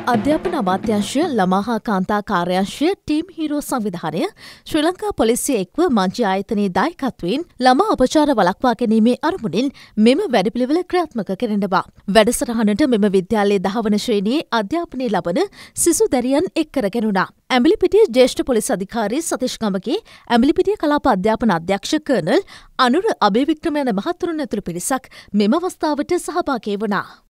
අධ්‍යාපන අමාත්‍යාංශය ළමා හා කාන්තා කාර්යාංශය ටීම් හීරෝ සංවිධානය ශ්‍රී ලංකා පොලිසිය එක්ව මංචි ආයතනයේ දායකත්වයෙන් ළමා අපචාර වළක්වා ගැනීමේ අරමුණින් මෙම වැඩපිළිවෙල ක්‍රියාත්මක කෙරෙනවා. වැඩසටහනට මෙම විද්‍යාලයේ 10 වන ශ්‍රේණියේ අධ්‍යාපනය ලබන සිසු දැරියන් එක් කරගෙනුණා. ඇඹිලිපිටිය ජ්‍යෙෂ්ඨ පොලිස් අධිකාරී සතිෂ් ගමගේ ඇඹිලිපිටිය කලාප අධ්‍යාපන අධ්‍යක්ෂ කර්නල් අනුර අබේවික්‍රම යන මහත්වරුන් ඇතුළු පිරිසක් මෙම අවස්ථාවට සහභාගී වුණා.